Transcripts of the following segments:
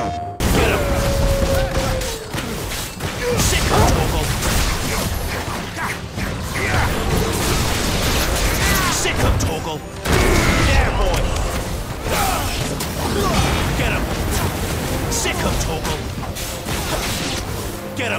Get him! Sick of Toggle! Sick of Toggle! There, boy! Get him! Sick of Toggle! Get him!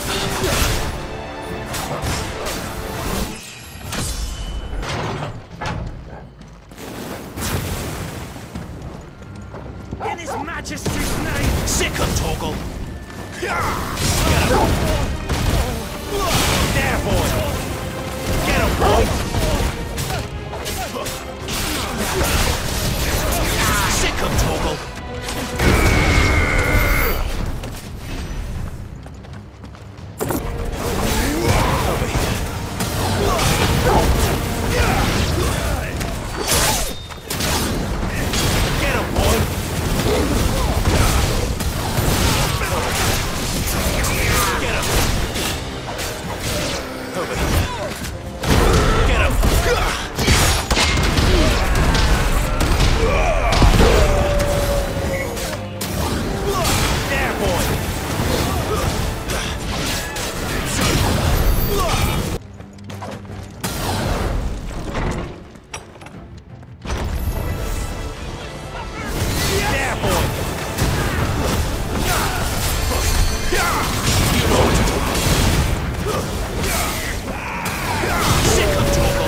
In His Majesty's name! Sick of Toggle! Get him! There, boy! Get him, boy! Sick of Toggle! Over here. Get him, boy! Get him! Over here. Get him! There, boy! There, boy! You know what to do. Sick of Toggle!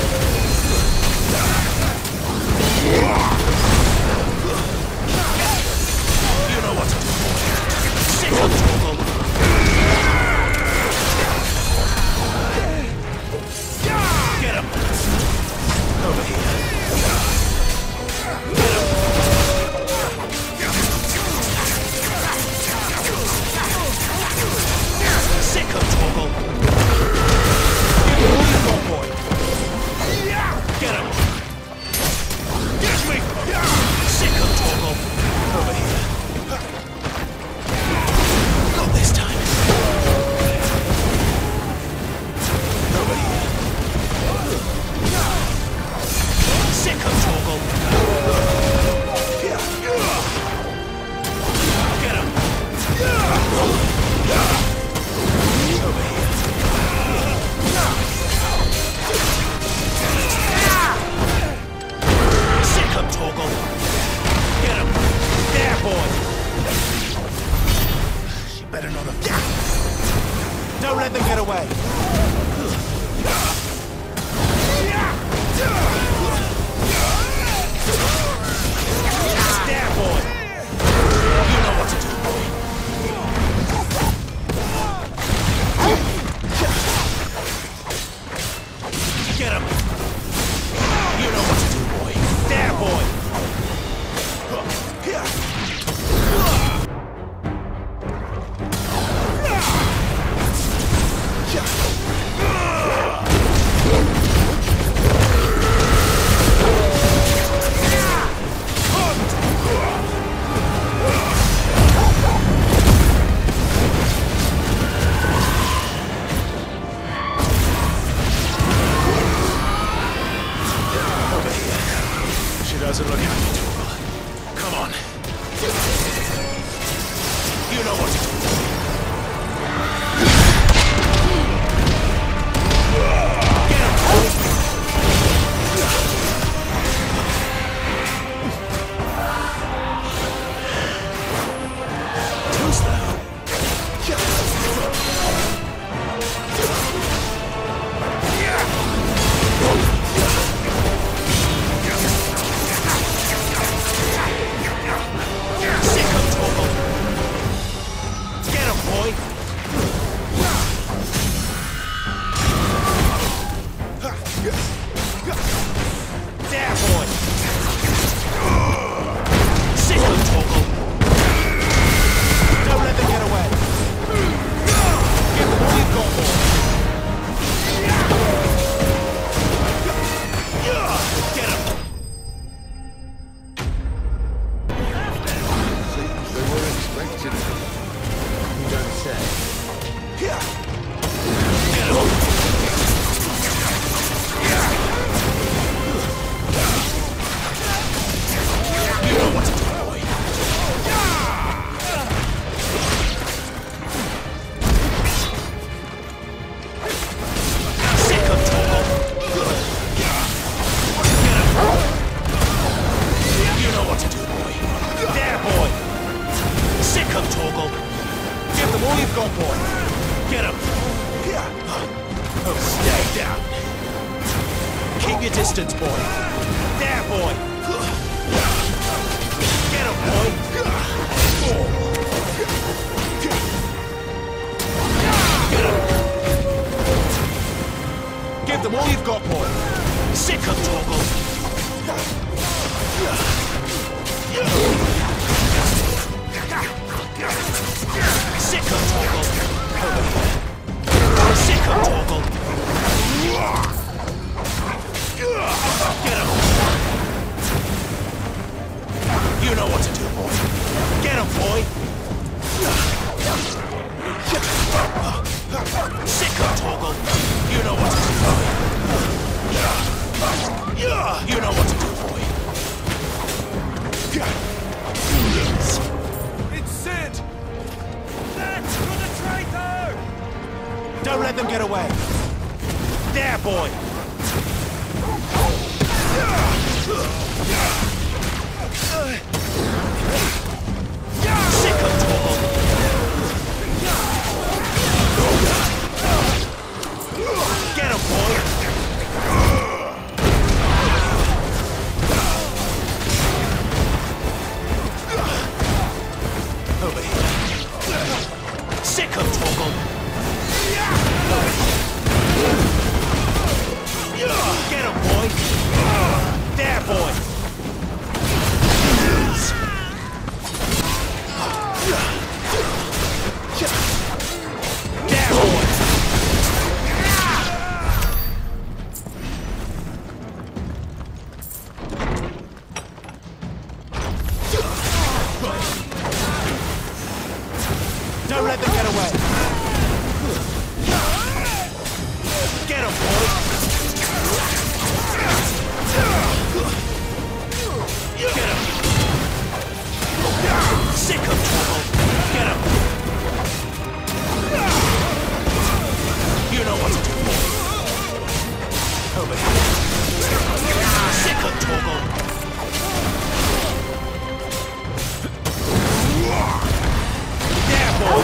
You know what to do. Sick of Toggle! Get him! Over here. Get him! Sick of Toggle! Go, boy! Get him! Get me! Sick of Toggle! Over here. Not this time. Over here. Sick of Toggle! Get him! Over here. Sick of Toggle! Get him! There, boy! She better not have... Don't let them get away! There, boy! You know what to do, boy! Get him! You know what to do, boy! There, boy! Doesn't look happy, Toggle. Come on. You know what to do. Get him! Too slow. Sick of Toggle! There, boy! Get him, boy! Get him! Give them all you've got, boy! Sick of Torgal! Sick of Torgal! Sick of Torgal! Get him! You know what to do, boy. Get him, boy! Sick of Torgal! You know what to do, boy. You know what to do, boy. It's Sid! That's for the traitor! Don't let them get away. There, boy! Sick of Torgal! Get him, boy! Over here. Sick of Torgal! Get him, boy! There, boy! There, boy! Don't let them get away! Get him, boy! Get him! Sick of trouble! Get him! You know what to do, boy. Over here. Sick of trouble! There, boy!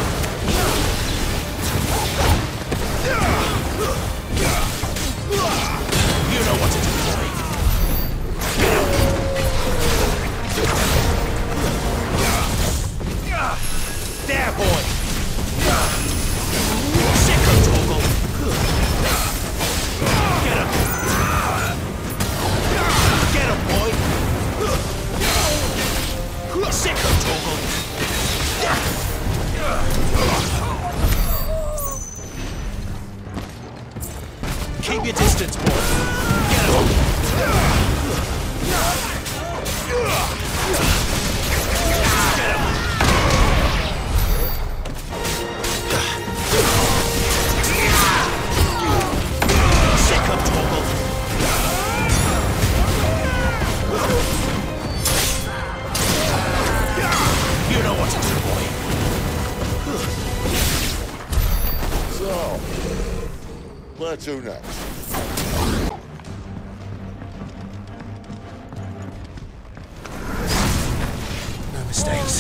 You know what to do, boy. Get him! There, boy! Sick of Torgal! Get him! Get him, boy! Sick of Torgal! Keep your distance, boy! Get him! Get him! Sick of Torgal! You know what to do, boy. So, let's do next. No mistakes.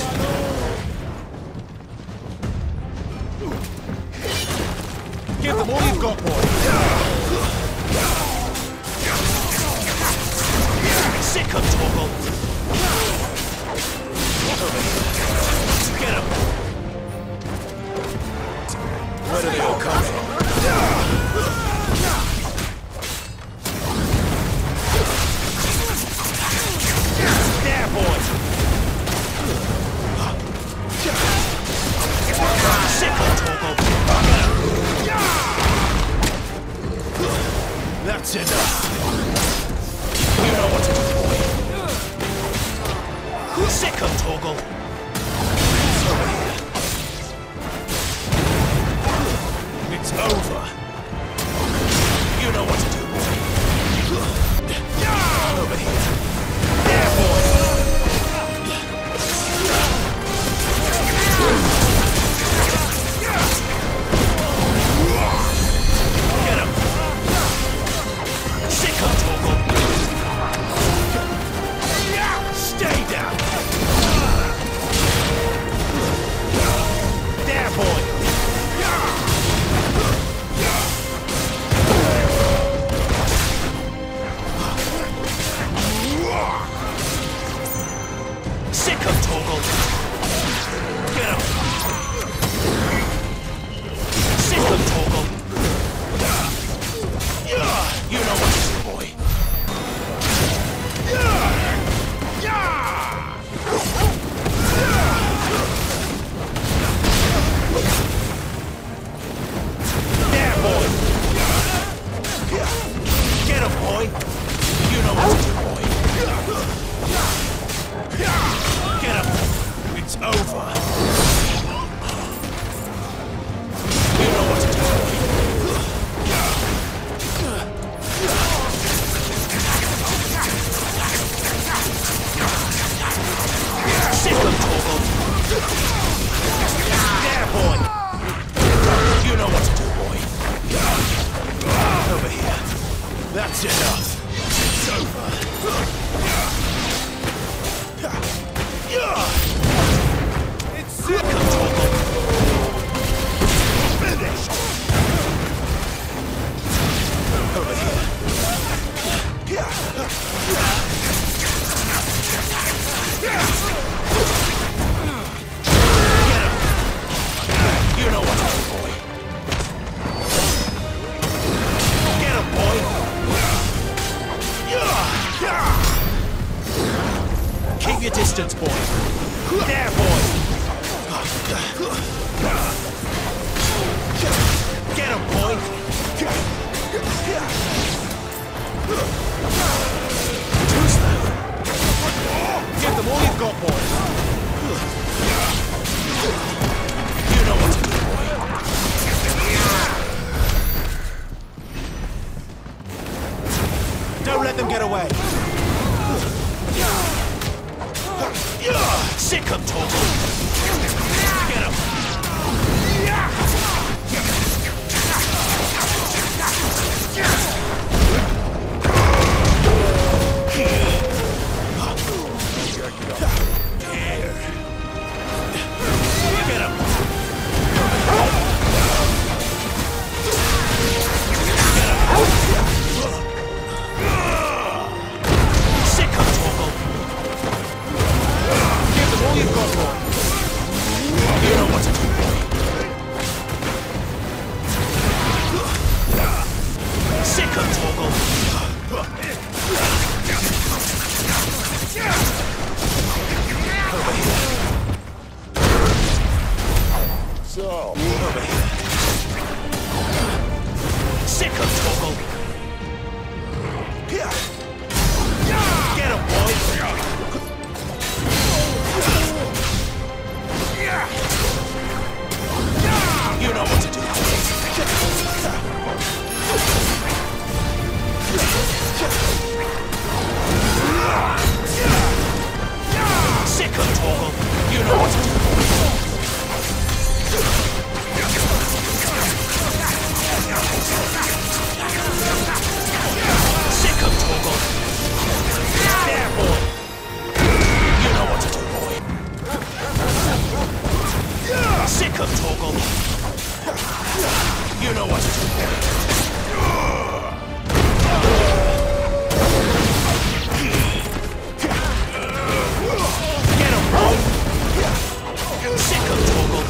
Give them all you've got, boy. Sick of Torgal. Get him. Where do they all come from? There, boy. Sick of Torgal. That's enough. You know what to do, boy. Sick of Torgal. Over here. It's over. You know what to do, boy. Over here. There, boy. Get him. Sick of Torgal. Stay down. That's enough. It's over. It's finished. Over here. You know what to do, boy. Get him, boy. Keep your distance, boy. There, boy. Get him, boy. Too slow. Give them all you've got, boy. You know what to do, boy. Don't let them get away. Sick 'em, Torgal. Get 'em. So, over here. Sick of Torgal. Get him, boy. You know what to do. Sick of Torgal. You know what to do. Sick of Torgal. There, boy. You know what to do, boy. Sick of Torgal. You know what to do, boy. Get him, boy. Sick of Torgal.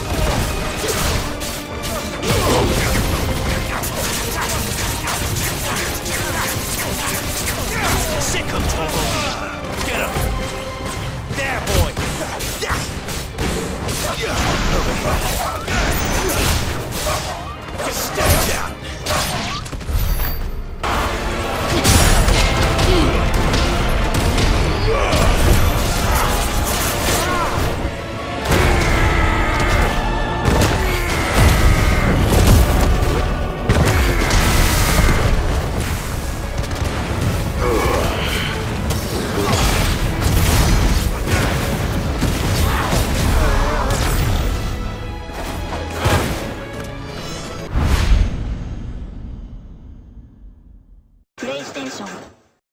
Sick of Torgal. Get him. There, boy. Stay down. PlayStation